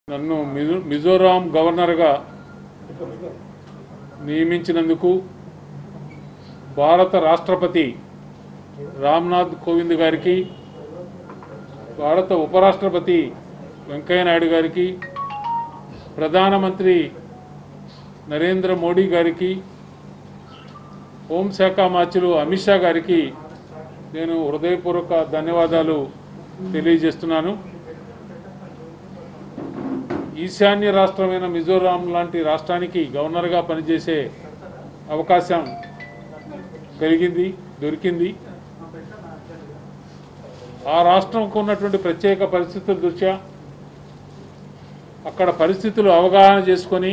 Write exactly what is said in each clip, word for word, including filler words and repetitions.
నన్ను మిజోరాం గవర్నర్గా నియమించినందుకు భారత రాష్ట్రపతి రామ్నాథ్ కోవింద్ గారికి, భారత ఉపరాష్ట్రపతి వెంకయ్య నాయుడు గారికి, ప్రధానమంత్రి నరేంద్ర మోడీ గారికి, హోంశాఖ మంత్రులు అమిత్ షా గారికి నేను హృదయపూర్వక ధన్యవాదాలు తెలియజేస్తున్నాను. ఈశాన్య రాష్ట్రమైన మిజోరాం లాంటి రాష్ట్రానికి గవర్నర్గా పనిచేసే అవకాశం కలిగింది, దొరికింది. ఆ రాష్ట్రంకు ఉన్నటువంటి ప్రత్యేక పరిస్థితుల దృష్ట్యా అక్కడ పరిస్థితులు అవగాహన చేసుకొని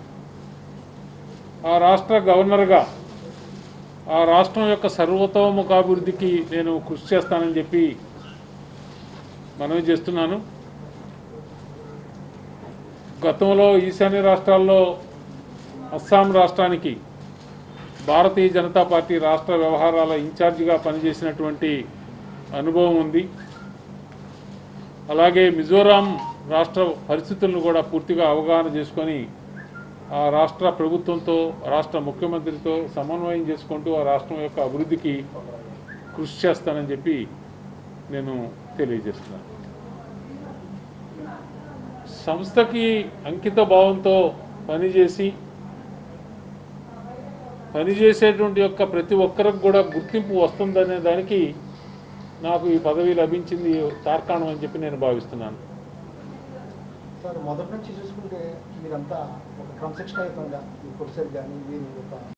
ఆ రాష్ట్ర గవర్నర్గా ఆ రాష్ట్రం యొక్క సర్వతోముఖాభివృద్ధికి నేను కృషి చేస్తానని చెప్పి మనవి చేస్తున్నాను. గతంలో ఈశాన్య రాష్ట్రాల్లో అస్సాం రాష్ట్రానికి భారతీయ జనతా పార్టీ రాష్ట్ర వ్యవహారాల ఇన్ఛార్జిగా పనిచేసినటువంటి అనుభవం ఉంది. అలాగే మిజోరాం రాష్ట్ర పరిస్థితులను కూడా పూర్తిగా అవగాహన చేసుకొని ఆ రాష్ట్ర ప్రభుత్వంతో, రాష్ట్ర ముఖ్యమంత్రితో సమన్వయం చేసుకుంటూ ఆ రాష్ట్రం యొక్క అభివృద్ధికి కృషి చేస్తానని చెప్పి నేను తెలియజేస్తున్నాను. సంస్థకి అంకిత భావంతో పనిచేసి పనిచేసేటువంటి యొక్క ప్రతి ఒక్కరికి కూడా గుర్తింపు వస్తుందనే దానికి నాకు ఈ పదవి లభించింది తార్కాణం అని చెప్పి నేను భావిస్తున్నాను. సార్, మొదటి నుంచి చూసుకుంటే మీరంతా ఒక క్రమశిక్షణయుతంగా మీ ప్రొఫెసర్ కానీ మీరు ఒక